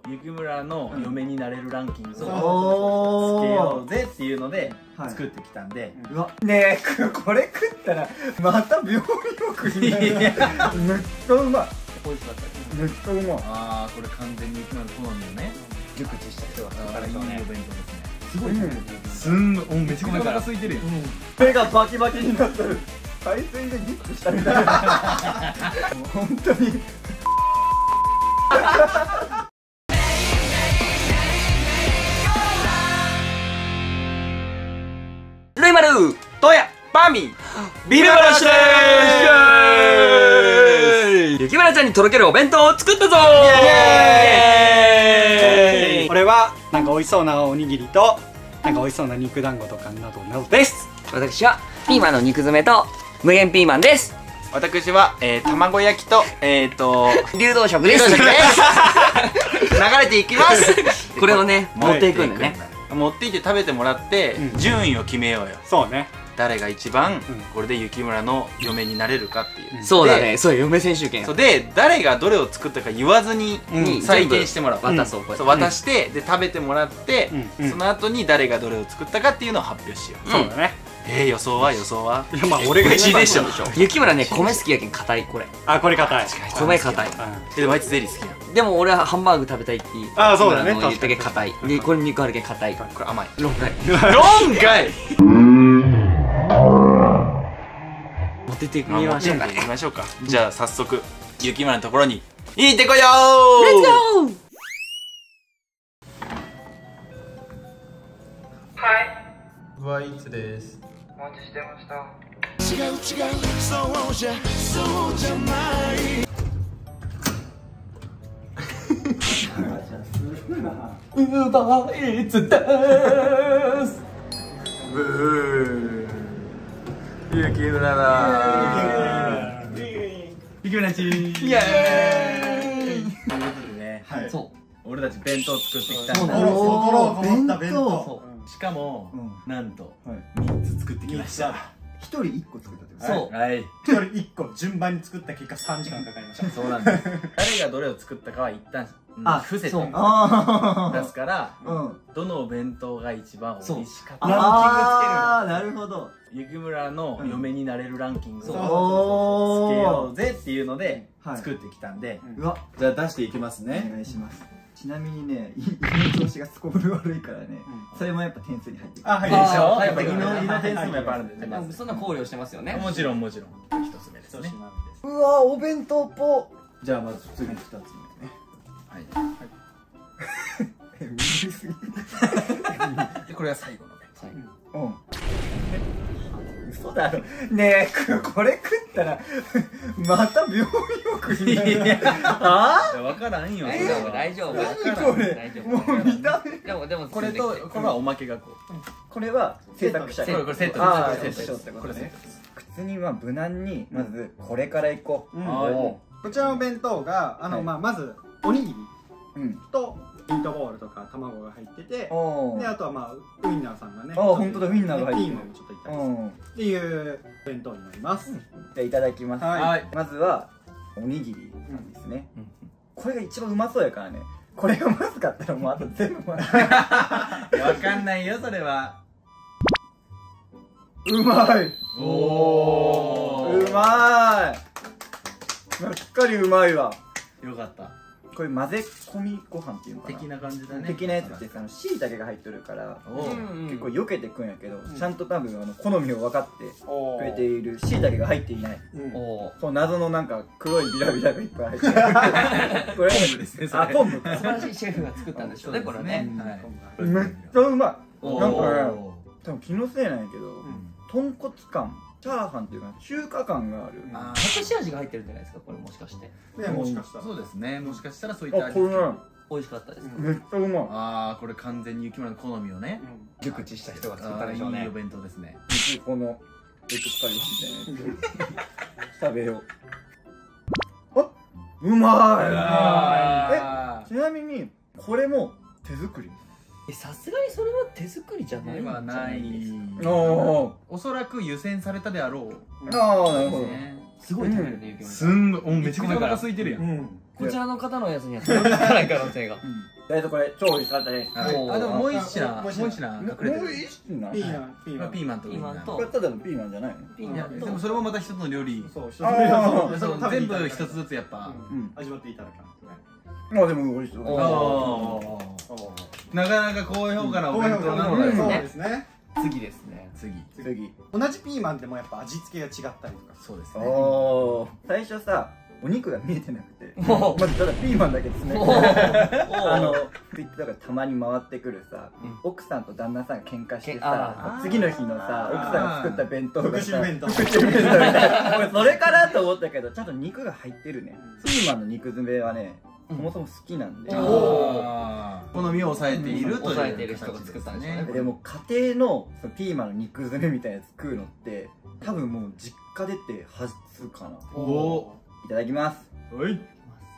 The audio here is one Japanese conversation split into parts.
雪村の嫁になれるランキングをつけようぜっていうので作ってきたんで、 うわねえ、これ食ったらまた病院送りだよ。めっちゃうまい。 美味しかったです。 めっちゃうまい。 ああ、これ完全に雪村の好みをね、 熟知した人が作ったいいお弁でしょうね。 当ですね。 すごいね。 すんごい、めちゃくちゃお腹空いてるよ。 目がバキバキになってる。海水でディップしたみたいな。本当に。 ルイマルトヤパーミービルバラシでーす。雪村ちゃんにとろけるお弁当を作ったぞー。イエーイ。 これはなんか美味しそうなおにぎりとなんか美味しそうな肉団子とかなどなどです。 私はピーマンの肉詰めと無限ピーマンです。 私は卵焼きと流動食です。流流れていきます。 これをね持っていくんだね。 持っていって食べてもらって順位を決めようよ。 そうね。 誰が一番これで雪村の嫁になれるかっていう。 そうだね。そう嫁選手権。 そうで、誰がどれを作ったか言わずに採点してもらう。 渡そう。 そう渡してで食べてもらってその後に誰がどれを作ったかっていうのを発表しよう。 そうだね。 予想は？いやまあ俺が 1位でしょ。 雪村ね米好きやけん硬いこれ。 あ、これ硬い。 米硬い。 でもあいつゼリー好きなの。 でも俺はハンバーグ食べたいって言う。 あ、そうだね。 言ったけん硬い。でこれ肉あるけん硬い。 これ甘い。 論外。 論外。 持ってってみましょうか。 行きましょうか。じゃあ早速雪村のところに行ってこよう。 レッツゴー。 ウーバーイーツです。 お待ちしてました。 ウーバーイーツでーす。ブー。雪村だ。雪村ちー。イエーイ。ということでね、そう俺たち弁当作ってきたんだ。 弁当。 しかもなんと3つ作ってきました。 一人一個作ったってこと。 そう。はい。 一人一個順番に作った結果3時間かかりました。 そうなんです。誰がどれを作ったかは一旦伏せて出すから、どのお弁当が一番美味しかったランキングつける。 ああ、なるほど。 雪村の嫁になれるランキングをつけようぜっていうので作ってきたんで、じゃあ出していきますね。 お願いします。ちなみにね、胃の調子がすこぶる悪いからね、それもやっぱ点数に入ってくる。 あ、はいでしょ。やっぱ胃の点数もやっぱあるんでね。 そんな考慮してますよね。 もちろん一つ目ですね。 うわ、お弁当っぽ。 じゃあまず次2つ目ね。はい。でこれが最後の弁当。 嘘だろ。ねえ、これ食ったらまた病院送りだよ。ああ、 分からんよ。 大丈夫。 何これ。もう見た目。 でもこれとこれはおまけがこう。 これは制作者が。 これセット。 ああ、セットってことね。靴には無難にまずこれからいこう。 こちらの弁当がまずおにぎりとミートボールとか卵が入ってて、であとはウインナーさんがね、 本当だ、ウインナーが入ってる。 ピーマンもちょっといったりっていう弁当になります。 じゃあいただきます。まずはおにぎりなんですね。これが一番うまそうやからね。これがまずかったらもうあと全部まずい。 わかんないよそれは。 うまい。 おうまい。しっかりうまいわ。 よかった。 これ混ぜ込みご飯っていうのかな。 的な感じだね。 的なやつってしいたけが入っとるから結構避けてくんやけど、ちゃんと多分好みを分かってくれているしいたけが入っていない。この謎のなんか黒いビラビラがいっぱい入ってる。これポンプですね。あ、ポンプ。 素晴らしいシェフが作ったんでしょうねこれね。 めっちゃうまい。なんかね、多分気のせいなんやけど、豚骨感、チャーハンっていうか中華感がある。 隠し味が入ってるんじゃないですかこれもしかして。 もしかしたらそうですね。もしかしたらそういった味。 これ美味しかったですか。 めっちゃうまい。 ああ、これ完全に雪村の好みをね熟知した人が作ったでしょうね。 いいお弁当ですね。 このエクスパリみたいなやつ食べよう。あ、うまい。ちなみにこれも手作り。 さすがにそれは手作りじゃないんじゃないですか。 おそらく湯煎されたであろう。 ああ、なるほど。 すごい食べるね、 すんごい、めちゃくちゃお腹空いてるやん。 こちらの方のやつには届かない可能性が。 りあえずこれ超美味しかったです。 あ、でももう一品隠れてる。 もう一品ピーマンとピーマンとこれただのピーマンじゃないの？ ピーマンとでもそれもまた一つの料理。 そう全部一つずつやっぱ味わっていただかあ、でも美味しそう。 なかなか高評価なお弁当なので、 そうですね。 次ですね。 次同じピーマンでもやっぱ味付けが違ったりとか。 そうですね。 最初さ、お肉が見えてなくて、まずただピーマンだけ詰めて、だからたまに回ってくるさ、奥さんと旦那さんが喧嘩してさ、次の日のさ、奥さんが作った弁当がさ、復讐弁当みたいな。俺それかなと思ったけど、ちゃんと肉が入ってるね。ピーマンの肉詰めはね、そもそも好きなんで。 好みを抑えているという。 抑えてる人が作ったんですね。 でも家庭のピーマンの肉詰めみたいなやつ食うのって多分もう実家出て初かな。いただきます。 はい。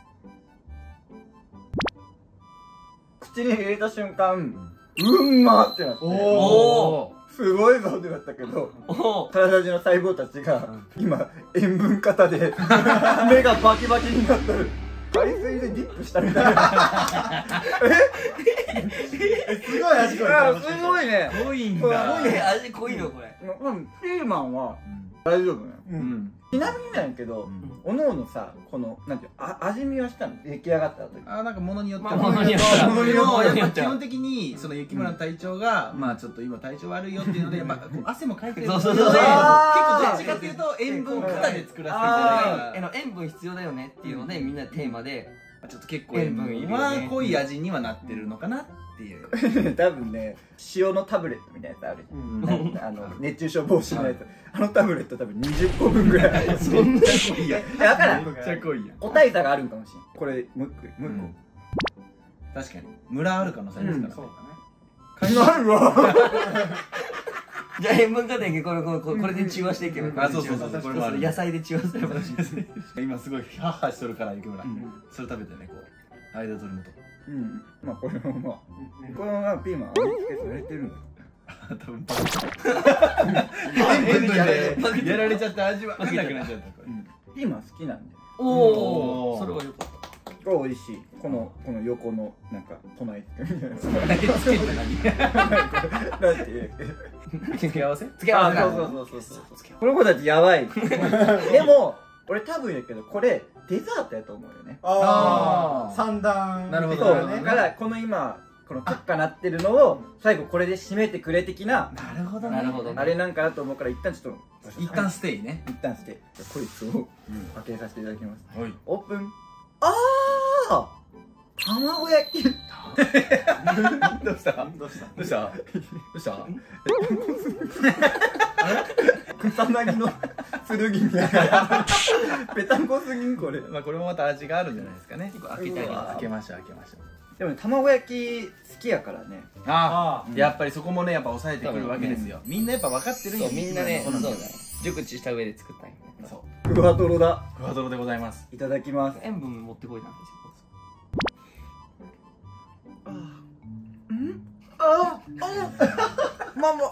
口に入れた瞬間、うんまってなって、すごいぞってなったけど、体中の細胞たちが今塩分過多で目がバキバキになってる。海水でディップしたみたいな。 すごい味濃い。 すごいね。 濃いんだ。 味濃いのこれ。 ピーマンは大丈夫ね。ちなみになんやけど、おのおのさ、このなんていう味見はしたの？出来上がった後に。 なんか物によっては。 物によっては。 基本的にその雪村の体調がまあちょっと今体調悪いよっていうので、汗もかいてるので、結構どっちかっていうと塩分過多で作らせていただいた。 塩分必要だよねっていうのでみんなテーマでちょっと結構塩分は濃い味にはなってるのかなっていう。 多分ね、塩のタブレットみたいなやつあるじゃん。熱中症防止のやつ。あのタブレット多分20個分ぐらい。 そんな濃いやん。 だからめっちゃ濃いやん。 個体差があるんかもしれん。これもう一個。確かに。ムラある可能性ありますからね。 そうだね。なるわ。 じゃあ塩分過多にこれで中和していけば。 そうそうそう。これもある。 野菜で中和すれば。 今すごいハッハしとるから雪村。それ食べてねこう間取りもと。 まあこれもまあこれもピーマン味付けされてるんだ。 多分バカやられちゃって味わかんなくなっちゃった。 ピーマン好きなんで。 おお、それはよかった。 これ美味しい。この横のなんか備え付けみたいな。 付け合わせ？ 付け合わせ。そう。この子たちやばい。でも俺多分やけどこれデザートやと思うよね。 三段。 なるほど。 そうだからこの今このカッカなってるのを最後これで締めてくれ的な。 なるほど。 あれなんかなと思うから一旦ちょっと一旦ステイね。 一旦ステイ。こいつを開けさせていただきます。 はい。 オープン。卵焼き。 どうした草薙の剣みたいな。ペタンコすぎんこれ。 まあこれもまた味があるんじゃないですかね。 開けたい。 開けましょう。 でも卵焼き好きやからね。 やっぱりそこもねやっぱ抑えてくるわけですよ。みんなやっぱ分かってるんや。 みんなね、そうだね。熟知した上で作ったんや。 そう。 ふわとろだ。 ふわとろでございます。 いただきます。 塩分持ってこいなんですよ。 ママ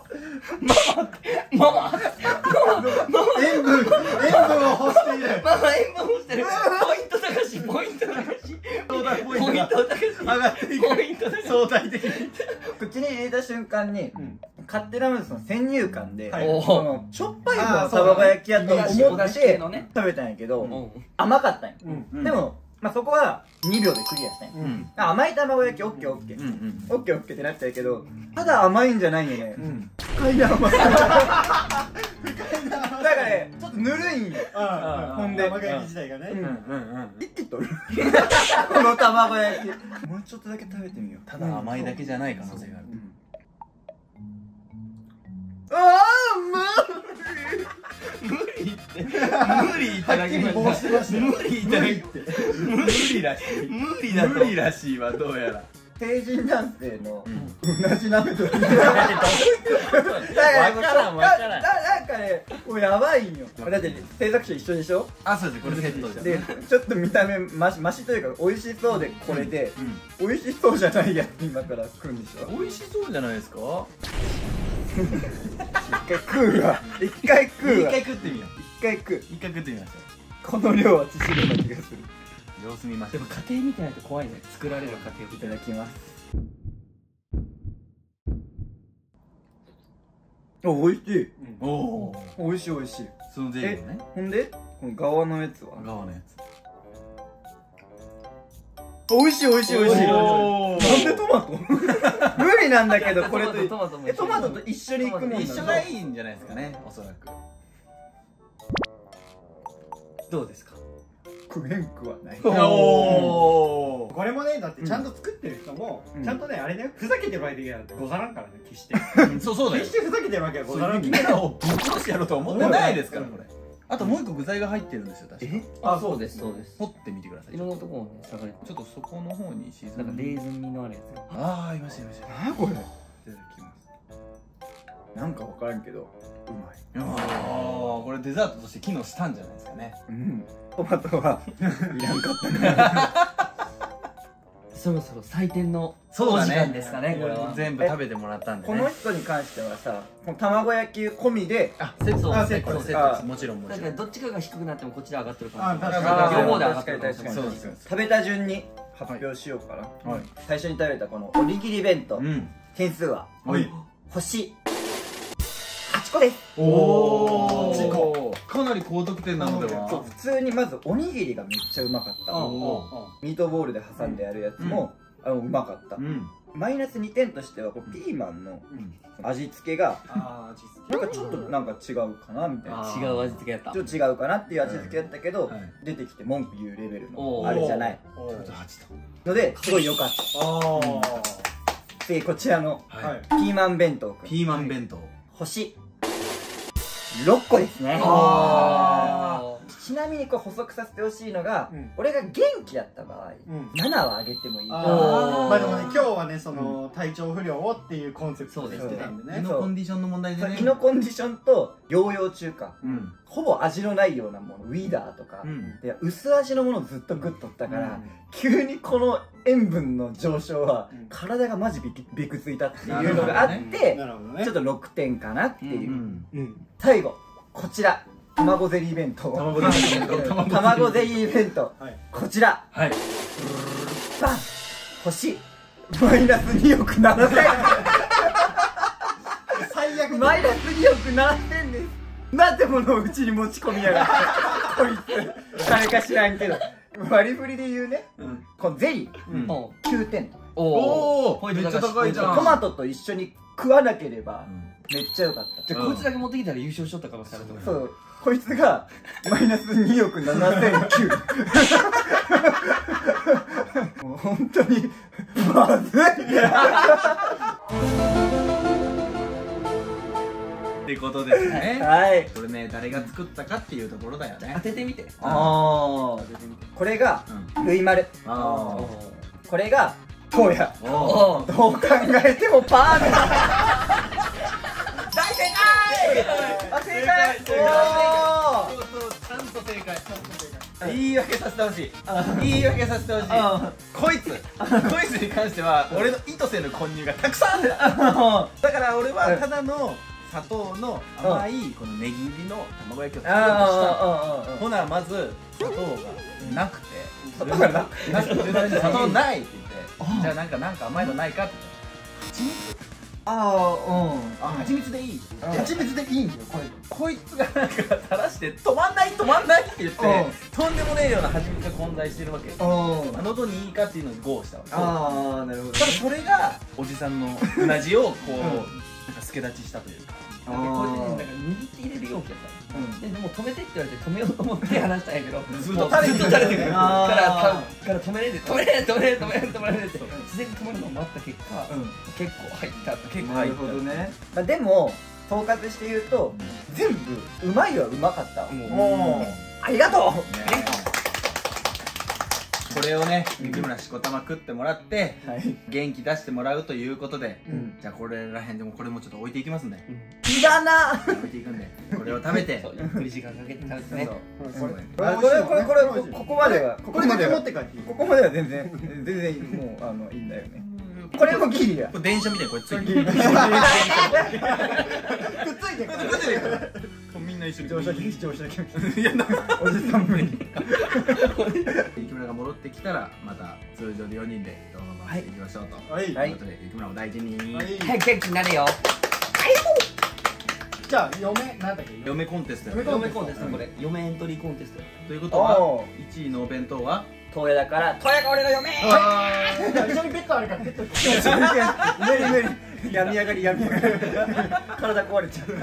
塩分を欲している。 ママ塩分欲してる。ポイント高し。 上がっていく。相対的に口に入れた瞬間に勝手なその先入観でしょっぱい方の卵焼きやと思って食べたんやけど甘かったんや。でもそこは2秒でクリアしたんや。甘い卵焼きオッケーってなっちゃうけど、ただ甘いんじゃないよね。深いな甘さ。だからねちょっとぬるいんよ。ほんで卵焼き自体がね。 一気取る。この卵焼きもうちょっとだけ食べてみよう。 ただ甘いだけじゃない可能性がある。無理いただきました。無理らしいわどうやら。 成人男性の同じ鍋と。なんかね、もうやばいんよ。だって制作者一緒でしょ。 そうです。これセットじゃん。 でちょっと見た目マシというか美味しそうでこれで美味しそうじゃないやつ今から食うんでしょ。 美味しそうじゃないですか。 一回食うわ。一回食ってみよう。 一回食ってみましょう。 この量は致死量な気がする。 様子見ましょう。 でも家庭みたいなと怖いね、作られる家庭。 いただきます。あ、美味しい。 おお、 美味しい美味しい。 そのゼリーね。 ほんでこの側のやつは側のやつ。 美味しい美味しい美味しい。 おーなんでトマト無理なんだけど、これとトマトもトマトと一緒に行くもん一緒がいいんじゃないですかね、おそらく。 どうですか？ 食えんくはない。 おお。 これもね、だってちゃんと作ってる人もちゃんとね、あれね、ふざけてるわけではござらんからね、決してそうだよ。 決してふざけてるわけはござらん。 雪メラをぶっ殺してやろうとは思ってないですからこれ。あともう一個具材が入ってるんですよ、確か。 あ、そうですそうです。 掘ってみてください。 いろんなところをね、探れて。 ちょっとそこの方に沈なんかんで。 レーズン味のあるやつが。 ああ、いましたいました。 なこれ。 いただきます。 なんかわからんけどうまい。 ああ、これデザートとして機能したんじゃないですかね。 うん。トマトはいらんかったね。 そろそろ採点のそうだねお時間ですかね、これは。 全部食べてもらったんでね。 この人に関してはさ、この卵焼き込みで、 あ、セットそうセットそうセットです。もちろんもちろん。 だからどっちかが低くなってもこっちで上がってるかもしれない。 確かに両方で上がってるかもしれない。 そうです。 食べた順に発表しようかな。 はい。 最初に食べたこのおにぎり弁当、 うん。 点数ははい。 星8個です。 おお。かなり高得点なのでそうは。 普通にまずおにぎりがめっちゃうまかった。 おミートボールで挟んでやるやつもうまかった。 うん。 マイナス2点としてはこうピーマンの味付けがああ、味付なんかちょっとなんか違うかなみたいな。 違う味付けやった。 ちょっと違うかなっていう味付けだったけど、 はい出てきて文句言うレベルおーのあれじゃないけ。 ちょっと8と。 のですごい良かっあた。でこちらのあ、はい。 ピーマン弁当くんピーマン弁当。 星6個ですね。 あちなみにこう補足させてほしいのが、 うん俺が元気だった場合、 うん 7はあげてもいい。 あおーーまあでもね、今日はね、その体調不良をっていうコンセプトで言ってたんで胃ね。 のコンディションの問題でね。 胃のコンディションと療養中か、 うん。 ほぼ味のないようなもの、ウィダーとか、 うん。 で薄味のものをずっとグッとったから、 うん急にこの塩分の上昇は、 うん体がマジビクついたっていうのがあって、 なるほどね。 ちょっと6点かなっていう、 うん。 うん。 最後こちら卵ゼリー弁当卵ゼリー弁当卵ゼリー弁当、 はい。 こちらはい。 バン星マイナス2億7千最悪マイナス2億7千です。なんてものをうちに持ち込みやがってこいつ誰か知らんけど割り振りで言うね、 うん。 このゼリーうん。 お 9点とおお、 ポイントめっちゃ高いじゃん。 トマトと一緒に食わなければめっちゃ良かった。 じゃあこいつだけ持ってきたら優勝しとった可能性あると思う。 そうこいつがマイナス2億7009もう本当にまずいってことですね。 はい。 これね、誰が作ったかっていうところだよね当。ててみて。 ああこれがルイマル、 あこれがトウヤ。 あ。おお。 どう考えてもパーフェクト大正解あ正解おそうそう、ちゃんと正解。 ー言い訳させてほしい。言い訳させてほしい。こいつに関しては俺の意図せぬ混入がたくさんある。だから俺はただの砂糖の甘いこのネギ入りの卵焼きを作ろうとした。ほなまず砂糖がなくて、砂糖がなくて砂糖ないって言って、じゃあなんか甘いのないかって言って、蜂蜜でいい。 蜂蜜でいいんだよ、これ。 こいつがなんか垂らして止まんないって言ってとんでもねえような蜂蜜が混在してるわけ。喉にいいかっていうのにゴーしたわけ。 ああなるほど。 ただそれがおじさんのうなじをこうなんか助立ちしたというか。 こうやってね、なんか握って入れる容器やったでも止めてって言われて止めようと思って話したんやけどずっもうと垂れてくるずっと垂れてくるあから止めれんで止めれって自然に止まるのを待った結果結構入った結構なるほどね。まあでも統括して言うと全部うまいはうまかったわ。 もありがとう。 これをね雪村しこたま食ってもらってはい。 元気出してもらうということで、じゃあこれらへんでもこれもちょっと置いていきますんで、 いらな。 置いていくんでこれを食べてそうゆっくり時間かけて食べてねそうこれここまではこれだけ持って帰っていい？ ここまでは全然もういいんだよね。これもギリや。 これ電車みたいにこれついてる。 くっついてる。 みんんな一緒に乗車券乗車券いやおじさん無理雪村が戻ってきたらまた通常で4人で動画回していきましょうということで雪村も大事にはい元気になれよ。 じゃあ嫁なんだっけ、 嫁コンテストや嫁コンテスト、これ嫁エントリーコンテスト。 ということは1位のお弁当はトヤだからトヤが俺の嫁。 一緒にベッドあるからベッド無理病み上がり病み上がり体壊れちゃう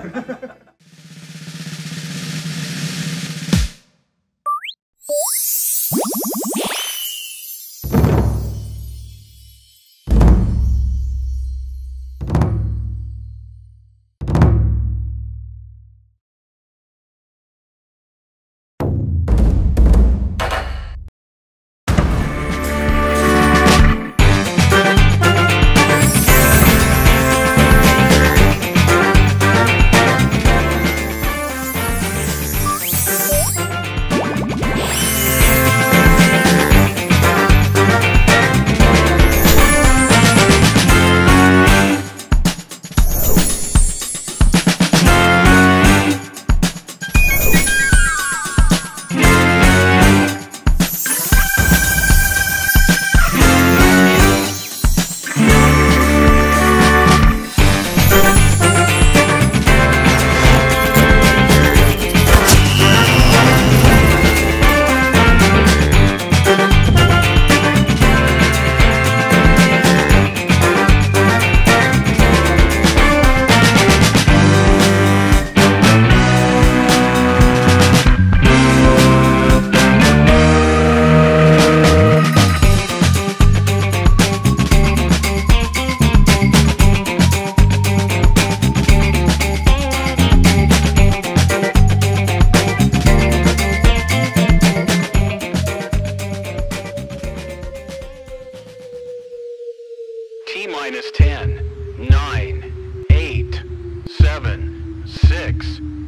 T-10, 9, 8, 7, 6,